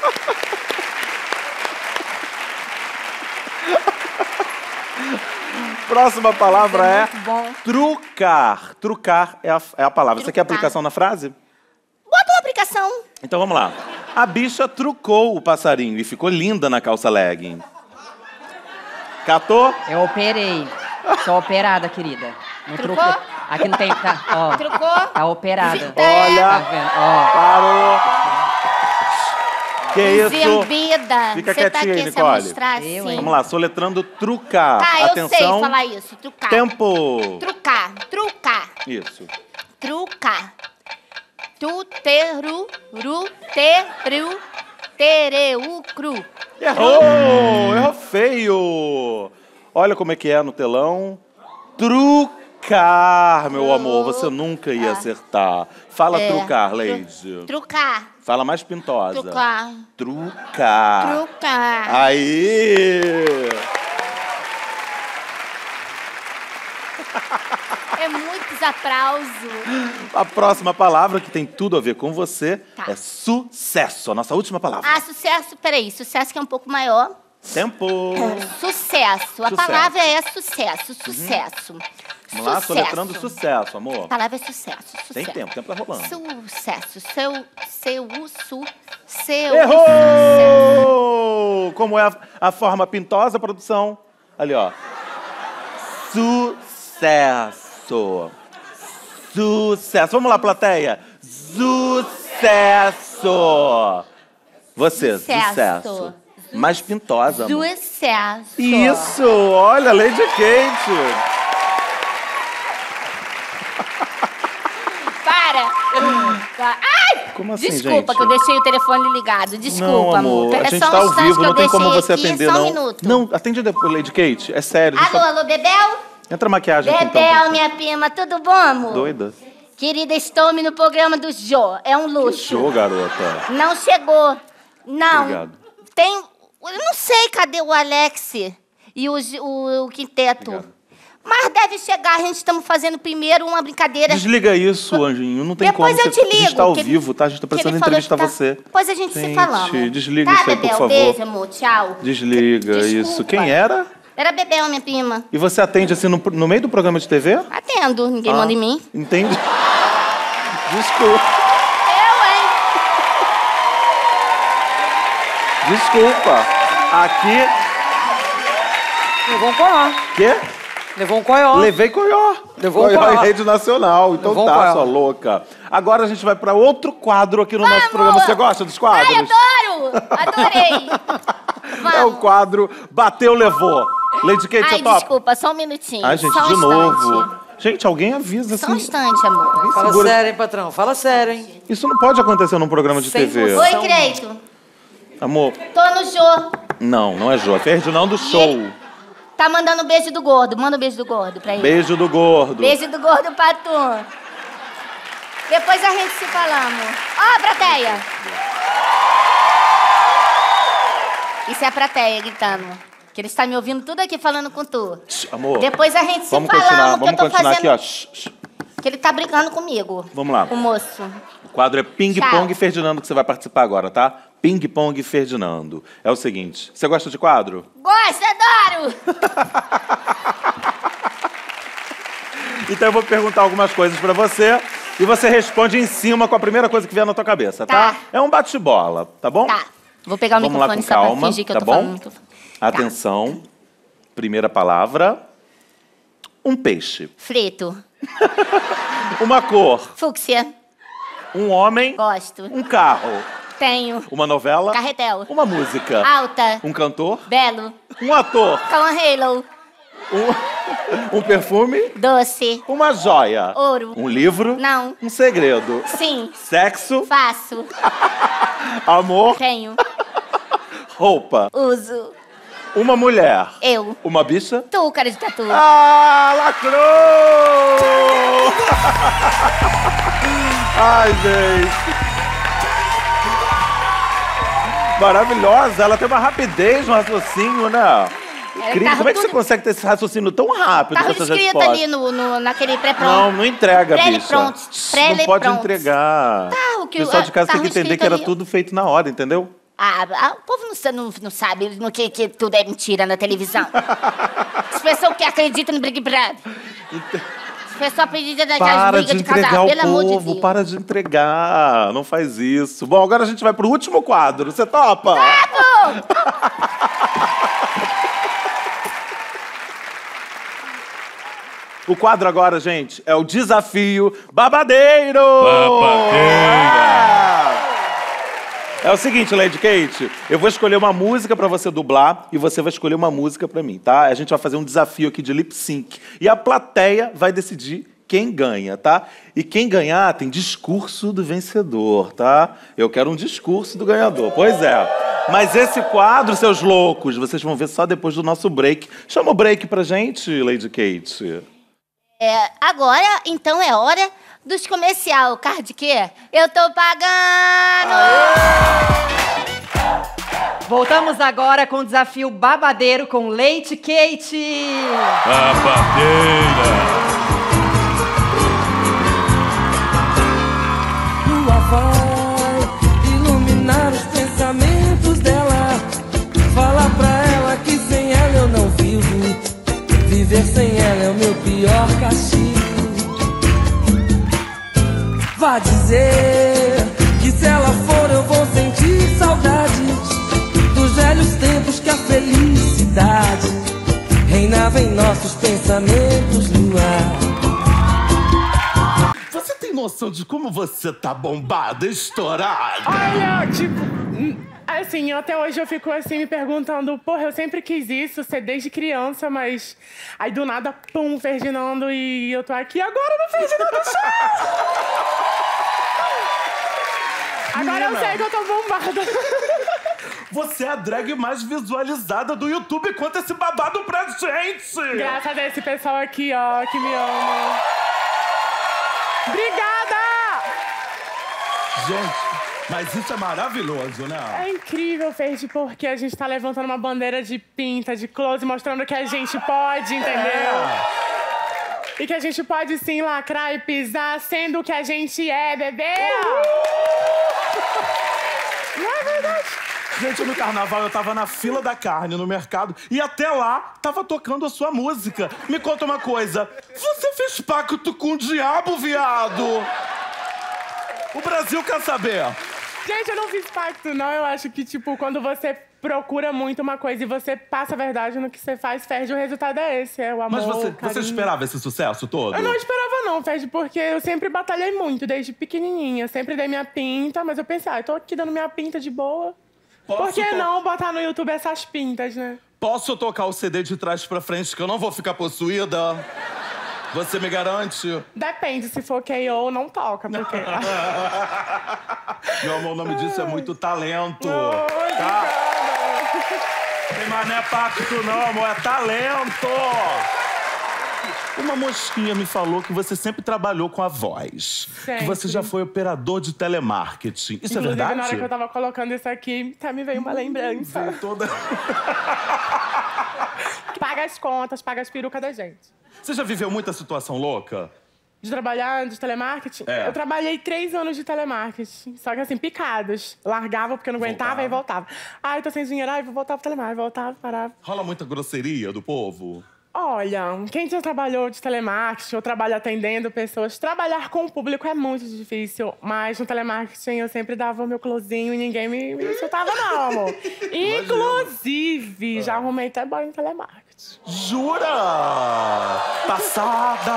Próxima palavra é trucar. Trucar é a palavra. Você quer aplicação na frase? Bota uma aplicação. Então vamos lá. A bicha trucou o passarinho e ficou linda na calça legging. Catou? Eu operei. Sou operada, querida. Não Trucou? Aqui não tem... Tá, ó. Trucou? Tá operada. Olha. Tá vendo? Ó. Parou. Que isso? Desenvolvida. Fica Você tá quietinha aí, aqui, você Nicole. mostrar assim. Vamos lá, soletrando trucar. Tá, eu Atenção. sei falar isso. Trucar. Tempo. Trucar. Trucar. Isso. Trucar. Tuteru, ru, teru, tereu, cru. Errou! Errou feio! Olha como é que é no telão. Trucar, meu amor. Você nunca ia acertar. Fala É. trucar, Leide. Trucar. Fala mais pintosa. Trucar. Trucar. Trucar. Aí! É muitos aplausos. A próxima palavra, que tem tudo a ver com você, Tá. é sucesso. A nossa última palavra. Ah, sucesso, peraí. Sucesso que é um pouco maior. Tempo. Sucesso. A Sucesso. palavra é sucesso. Sucesso. Vamos lá, soletrando sucesso, amor. A palavra é sucesso. Tem Sucesso. tempo tá rolando. Sucesso. Seu. Errou! Como é a forma pintosa, produção? Ali, ó. Sucesso. Sucesso. Vamos lá, plateia. Sucesso. Você, sucesso. Mais pintosa, amor. Sucesso. Isso, olha, Lady Kate. Para! Ai! Como assim, Desculpa gente? que eu deixei o telefone ligado. Desculpa, Não, amor, a É gente só tá um ao instante vivo, que não eu tem como deixei você aqui, atender, só um não. minuto. Não, atende depois, Lady Kate. É sério. a gente Alô, tá- alô, Bebel? Entra a maquiagem aqui, Bebel, então. minha prima, tudo bom, amor? Doida. Querida, estou-me no programa do Jô. É um luxo. Show, garota. Não chegou. Não. Obrigado. Tem... Eu não sei cadê o Alex e o quinteto. Obrigado. Mas deve chegar. A gente estamos fazendo primeiro uma brincadeira. Desliga isso, Anjinho. Não tem Depois como. eu te A gente ligo, tá ao que ele- vivo, tá? A gente tá que ele precisando falou entrevistar que tá- você. Depois a gente se falamos. Desliga Tá, isso aí, por Bebel? favor. Beijo, amor. Tchau. Desliga Desculpa. isso. Quem era? Era Bebel, minha prima. E você atende assim no meio do programa de TV? Atendo. Ninguém manda em mim. Entendi. Desculpa. Eu, hein? Desculpa. Aqui... Levou um coió. Quê? Levou um coió. Levei coió. Levou um coió coió. em rede nacional. Então Levou um tá, coió. sua louca. Agora a gente vai pra outro quadro aqui no nosso programa. Você gosta dos quadros? Ai, adoro! Adorei! É o quadro Bateu, Levou. Lady Kate, Ai, você topa? desculpa, só um minutinho. Ai, gente, só um de novo. instante. Gente, alguém avisa Só um assim. instante, amor. Fala segura. sério, hein, patrão? Fala sério, hein? Isso não pode acontecer num programa de Sem TV. noção. Oi, Creito. Amor, Tô no Jô. não é Jô. É Ferdinando Show. Tá mandando um beijo do gordo. Manda um beijo do gordo pra ele. Beijo do gordo. Beijo do gordo pra tu. Depois a gente se falamos. Ó, plateia. Isso é a plateia gritando. Que ele está me ouvindo tudo aqui falando com tu. Amor. Depois a gente se Vamos falamos, continuar, que eu vamos tô continuar fazendo... aqui, ó. Shh. Que ele tá brigando comigo. Vamos lá. O moço. O quadro é Ping Tchau. Pong Ferdinando que você vai participar agora, tá? Ping Pong Ferdinando. É o seguinte, você gosta de quadro? Gosto, adoro! Então eu vou perguntar algumas coisas pra você e você responde em cima com a primeira coisa que vier na tua cabeça, tá? É um bate-bola, tá bom? Tá. Vou pegar o Vamos lá microfone com só pra calma, fingir que eu tá tô bom? falando. Tá. Atenção. Primeira palavra. Um peixe. Frito. Uma cor. Fúcsia. Um homem. Gosto. Um carro. Tenho. Uma novela. Carretel. Uma música. Alta. Um cantor. Belo. Um ator. Calma Halo. Um perfume. Doce. Uma joia. Ouro. Um livro. Não. Um segredo. Sim. Sexo. Faço. Amor. Tenho. Roupa. Uso. Uma mulher. Eu. Uma bicha. Tu, cara de tatu. Ah, lacrou! Ai, gente. Maravilhosa. Ela tem uma rapidez no raciocínio, né? Incrível. Como é que você consegue ter esse raciocínio tão rápido Tava com essas escrito respostas? ali naquele pré-pronto. Não entrega, bicha. Pré-pronto. Não pode entregar. Tá, o que- pessoal de casa tá tem que entender escrito que era ali. tudo feito na hora, entendeu? O povo não sabe no que tudo é mentira na televisão. As pessoas que acreditam no Big Brother. As pessoas acreditam nas Para brigas de de entregar casal, o pelo amor de povo, Deus. para de entregar. Não faz isso. Bom, agora a gente vai pro último quadro. Você topa? O quadro agora, gente, é o Desafio Babadeiro! É o seguinte, Lady Kate, eu vou escolher uma música pra você dublar e você vai escolher uma música pra mim, tá? A gente vai fazer um desafio aqui de lip sync. E a plateia vai decidir quem ganha, tá? E quem ganhar tem discurso do vencedor, tá? Eu quero um discurso do ganhador. Pois é. Mas esse quadro, seus loucos, vocês vão ver só depois do nosso break. Chama o break pra gente, Lady Kate. Agora, então, é hora dos comercial. Card quê? Eu tô pagando! Voltamos agora com o desafio babadeiro com Lady Kate. Babadeira. Lua vai iluminar os pensamentos dela. Fala pra ela que sem ela eu não vivo. Viver sem ela é o meu pior castigo. Vá dizer que se ela for eu vou sentir saudades dos velhos tempos que a felicidade reinava em nossos pensamentos no ar. Você tem noção de como você tá bombada, estourada? Olha, tipo, assim, até hoje eu fico assim me perguntando, porra, eu sempre quis isso, ser desde criança, mas aí do nada, pum, Ferdinando, e eu tô aqui agora no Ferdinando Show! Agora eu sei que eu tô bombada. Você é a drag mais visualizada do YouTube. Conta esse babado pra gente! Graças a esse pessoal aqui, ó, que me ama. Obrigada! Gente, mas isso é maravilhoso, né? É incrível, Ferdi, porque a gente tá levantando uma bandeira de pinta, de close, mostrando que a gente pode, entendeu? E que a gente pode sim lacrar e pisar sendo o que a gente é, bebê! Não é verdade? Gente, no carnaval eu tava na fila da carne no mercado e até lá tava tocando a sua música. Me conta uma coisa, você fez pacto com o diabo, viado? O Brasil quer saber. Gente, eu não fiz pacto, não. Eu acho que, tipo, quando você procura muito uma coisa e você passa a verdade no que você faz, Ferdi, o resultado é esse. É o amor, Mas o você esperava esse sucesso todo? Eu não esperava não, Ferdi, porque eu sempre batalhei muito, desde pequenininha. Sempre dei minha pinta, mas eu pensei, eu tô aqui dando minha pinta de boa. Por que não botar no YouTube essas pintas, né? Posso tocar o CD de trás pra frente, que eu não vou ficar possuída? Você me garante? Depende, se for KO, não toca, porque... Meu amor, o nome disso é muito talento. Tá? Tem mais não é pacto não, amor, é talento. Uma mosquinha me falou que você sempre trabalhou com a voz. Sempre. Que você já foi operador de telemarketing. Isso Inclusive, é verdade? na hora que eu tava colocando isso aqui, me veio uma lembrança. Veio toda... Paga as contas, paga as perucas da gente. Você já viveu muita situação louca? De trabalhar de telemarketing? É. Eu trabalhei 3 anos de telemarketing. Só que assim, picados. Largava porque eu não aguentava e voltava. Ai, tô sem dinheiro, vou voltar pro telemarketing. Voltava, parava. Rola muita grosseria do povo? Olha, quem já trabalhou de telemarketing ou trabalha atendendo pessoas, trabalhar com o público é muito difícil. Mas no telemarketing eu sempre dava o meu closinho e ninguém me insultava, não, amor. Inclusive, já arrumei até boy no telemarketing. Jura? Passada!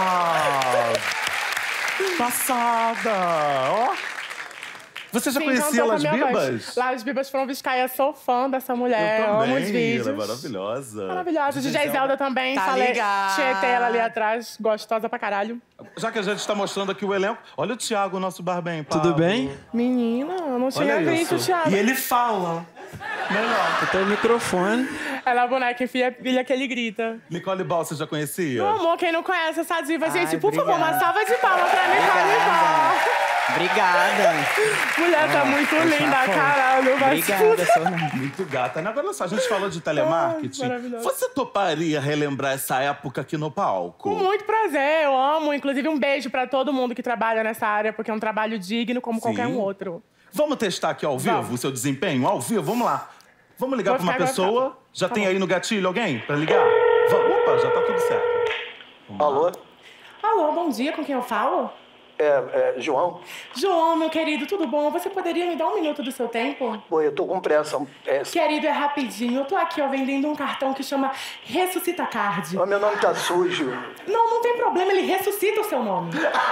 Passada! Ó! Você já conhecia Las Bibas? Las Bibas From Vizcaya, sou fã dessa mulher. Eu também, amo os vídeos. ela é maravilhosa. Maravilhosa. DJ Zelda também, Tá falei. ligado. Tietei ela ali atrás, gostosa pra caralho. Já que a gente tá mostrando aqui o elenco, olha o Thiago, nosso barman. Tudo bem? Menina, eu não tinha Olha visto o isso. Thiago. E ele fala. Melhor. Até o microfone. Ela é a boneca filha que ele grita. Nicole Ball, você já conhecia? Meu amor, quem não conhece essa diva, gente, por favor, obrigada. uma salva de palmas pra Nicole Ball. Obrigada. Mulher, tá muito linda, caralho. Vai se Obrigada, fuder. Muito gata. Agora olha só, a gente falou de telemarketing. maravilhoso. Você toparia relembrar essa época aqui no palco? Com muito prazer, eu amo. Inclusive, um beijo pra todo mundo que trabalha nessa área, porque é um trabalho digno como qualquer um outro. Vamos testar aqui ao vivo o seu desempenho? Ao vivo, vamos lá. Vamos ligar Vou pra uma ficar agora, pessoa. tá. Já Tá tem bom. aí no gatilho alguém pra ligar? Opa, já tá tudo certo. Alô? Alô, bom dia, com quem eu falo? João? João, meu querido, tudo bom? Você poderia me dar um minuto do seu tempo? Pô, eu tô com pressa. Querido, é rapidinho. Eu tô aqui, ó, vendendo um cartão que chama Ressuscita Card. Meu nome tá sujo. Não tem problema, ele ressuscita o seu nome.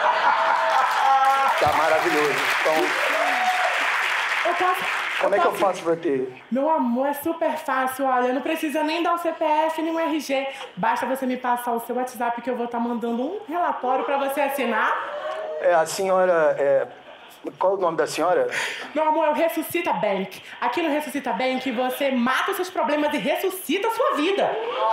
Tá maravilhoso. Então, como é que eu faço pra ter? Meu amor, é super fácil, olha, não precisa nem dar o CPF nem o RG. Basta você me passar o seu WhatsApp que eu vou estar mandando um relatório pra você assinar. A senhora... Qual o nome da senhora? Meu amor, é o Ressuscita Bank. Aqui no Ressuscita Bank, você mata os seus problemas e ressuscita a sua vida.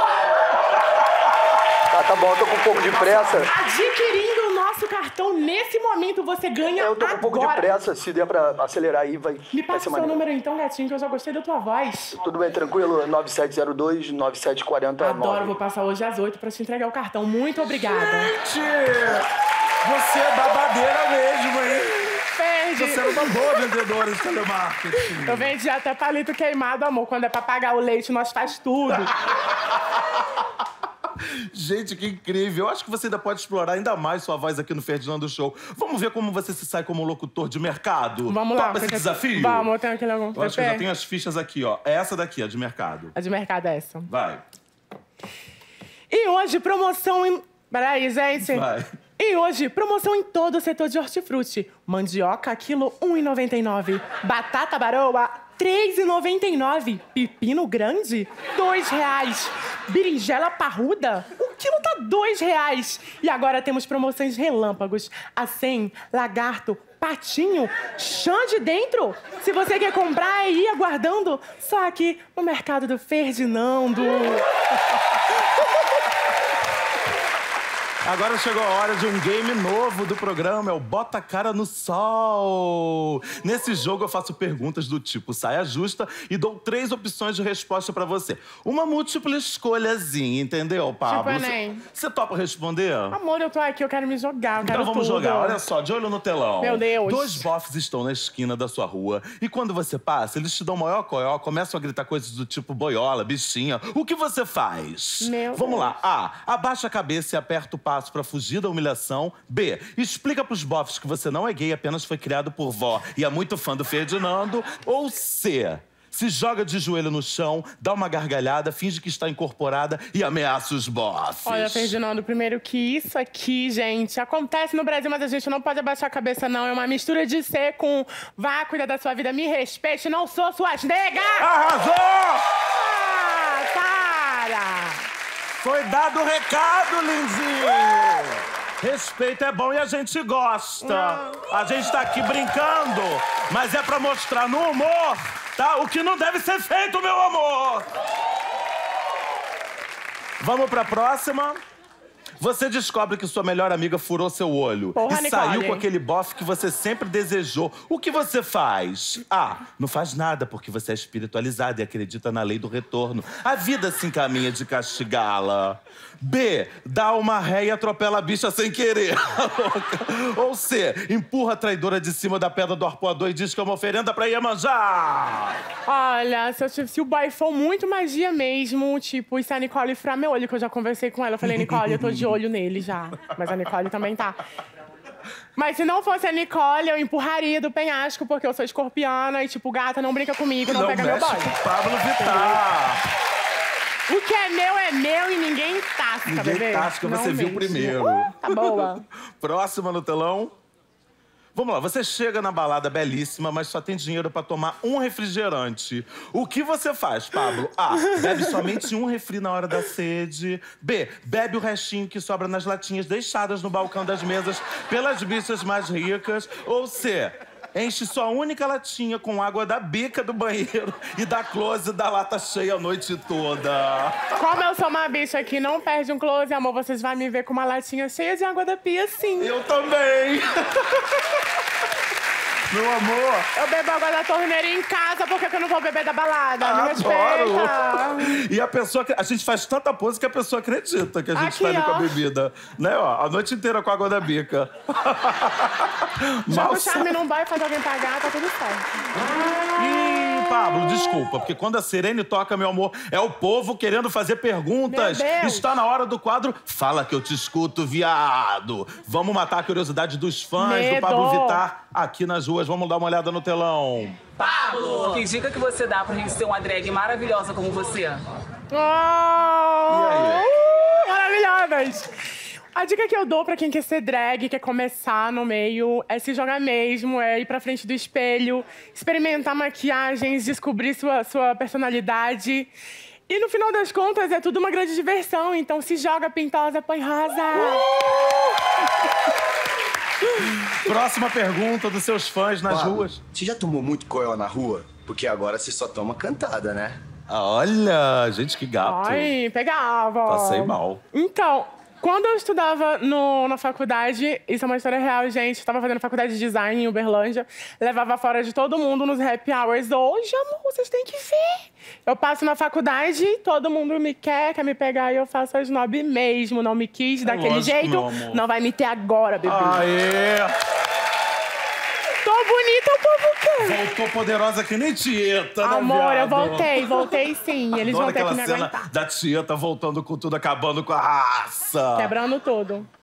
Tá bom, eu tô com um pouco de pressa. Adquirindo o nosso cartão, nesse momento você ganha Eu tô com um pouco de pressa, se der pra acelerar aí, vai Me vai passa ser o seu maneiro. número então, gatinho, que eu já gostei da tua voz. Tudo bem, tranquilo? 9702-9749. Adoro, vou passar hoje às 8 pra te entregar o cartão. Muito obrigada. Gente! Você é babadeira mesmo, hein? Ferdi. Você é uma boa vendedora de telemarketing. Eu vendi até palito queimado, amor. Quando é pra pagar o leite, nós faz tudo. Gente, que incrível. Eu acho que você ainda pode explorar ainda mais sua voz aqui no Ferdinando Show. Vamos ver como você se sai como locutor de mercado? Vamos lá. Topa esse desafio? Vamos, eu tenho aquele algum Eu acho que eu já tenho as fichas aqui, ó. É essa daqui, a de mercado. A de mercado é essa. Vai. E hoje, promoção em... Peraí, gente. Vai. E hoje, promoção em todo o setor de hortifruti. Mandioca, quilo R$1,99. Batata baroa, R$3,99. Pepino grande, R$2. Berinjela parruda, o quilo tá R$2. E agora temos promoções relâmpagos. A 100, lagarto, patinho, chã de dentro. Se você quer comprar e ir aguardando, só aqui no mercado do Ferdinando. Agora chegou a hora de um game novo do programa, é o Bota a Cara no Sol. Nesse jogo eu faço perguntas do tipo saia justa e dou 3 opções de resposta pra você. Uma múltipla escolhazinha, entendeu, Pablo? Tipo Enem. Você topa responder? Amor, eu tô aqui, eu quero me jogar, eu quero Então vamos tudo. jogar. Olha só, de olho no telão. Meu Deus. 2 bofs estão na esquina da sua rua e quando você passa, eles te dão maior coió, começam a gritar coisas do tipo boiola, bichinha. O que você faz? Meu Vamos Deus. lá. A. Abaixa a cabeça e aperta o passo passo pra fugir da humilhação. B, explica pros bofs que você não é gay, apenas foi criado por vó e é muito fã do Ferdinando. Ou C, se joga de joelho no chão, dá uma gargalhada, finge que está incorporada e ameaça os bofs. Olha, Ferdinando, primeiro que isso aqui, gente, acontece no Brasil, mas a gente não pode abaixar a cabeça, não. É uma mistura de ser com vá cuidar da sua vida, me respeite, não sou suas negas! Arrasou! Ah, para! Foi dado o recado, lindinho! Respeito é bom e a gente gosta. A gente tá aqui brincando, mas é pra mostrar no humor, tá? O que não deve ser feito, meu amor! Vamos pra próxima? Você descobre que sua melhor amiga furou seu olho e saiu com aquele bofe que você sempre desejou. O que você faz? A, não faz nada porque você é espiritualizada e acredita na lei do retorno. A vida se encaminha de castigá-la. B, dá uma ré e atropela a bicha sem querer. Ou C, empurra a traidora de cima da pedra do arpoador e diz que é uma oferenda pra Iemanjá. Olha, se o boy for muito magia mesmo, tipo, e se a Nicole furar meu olho, que eu já conversei com ela, eu falei, Nicole, eu tô de olho nele já. Mas a Nicole também tá. Mas se não fosse a Nicole, eu empurraria do penhasco, porque eu sou escorpiana e, tipo, gata, não brinca comigo, não pega meu boy. Pablo Vittar. O que é meu e ninguém tasca, bebê. Ninguém tasca, você viu primeiro. Tá boa. Próxima no telão. Vamos lá, você chega na balada belíssima, mas só tem dinheiro pra tomar um refrigerante. O que você faz, Pablo? A, bebe somente um refri na hora da sede. B, bebe o restinho que sobra nas latinhas deixadas no balcão das mesas pelas bichas mais ricas. Ou C, enche sua única latinha com água da bica do banheiro e dá close da lata cheia a noite toda. Como eu sou uma bicha que não perde um close, amor, vocês vão me ver com uma latinha cheia de água da pia, sim. Eu também. Meu amor. Eu bebo água da torneira em casa, por que eu não vou beber da balada? Me Adoro. respeita. E a pessoa... A gente faz tanta pose que a pessoa acredita que a gente Aqui, tá ali com a ó. bebida. Né, ó? A noite inteira com a água da bica. Joga o charme num boy, faz alguém pagar, tá tudo certo. Ih, Pablo, desculpa, porque quando a Sirene toca, meu amor, é o povo querendo fazer perguntas. Meu Deus. Está na hora do quadro Fala que eu te escuto, viado. Vamos matar a curiosidade dos fãs do Medo. Pablo Vittar aqui nas ruas. Vamos dar uma olhada no telão. Pablo, que dica que você dá pra gente ser uma drag maravilhosa como você? Maravilhosas! A dica que eu dou pra quem quer ser drag, quer começar no meio, é se jogar mesmo, é ir pra frente do espelho, experimentar maquiagens, descobrir sua personalidade. E no final das contas, é tudo uma grande diversão. Então se joga pintosa, põe rosa. Próxima pergunta dos seus fãs nas Pablo, ruas. Você já tomou muito coel na rua? Porque agora você só toma cantada, né? Olha, gente, que gato. Ai, pegava. Passei mal. Então, quando eu estudava na faculdade, isso é uma história real, gente. Eu tava fazendo faculdade de design em Uberlândia, levava fora de todo mundo nos happy hours. Hoje, amor, vocês têm que ver. Eu passo na faculdade, todo mundo me quer me pegar e eu faço a snob mesmo. Não me quis daquele Lógico, jeito, meu amor. não vai me ter agora, bebê. Aê! Tô bonita, o povo quer. Voltou poderosa que nem Tieta, né, Amor, eu viado? voltei sim. Eles Adoro vão ter que aquela me cena aguentar. da Tieta voltando com tudo, acabando com a raça. Quebrando tudo.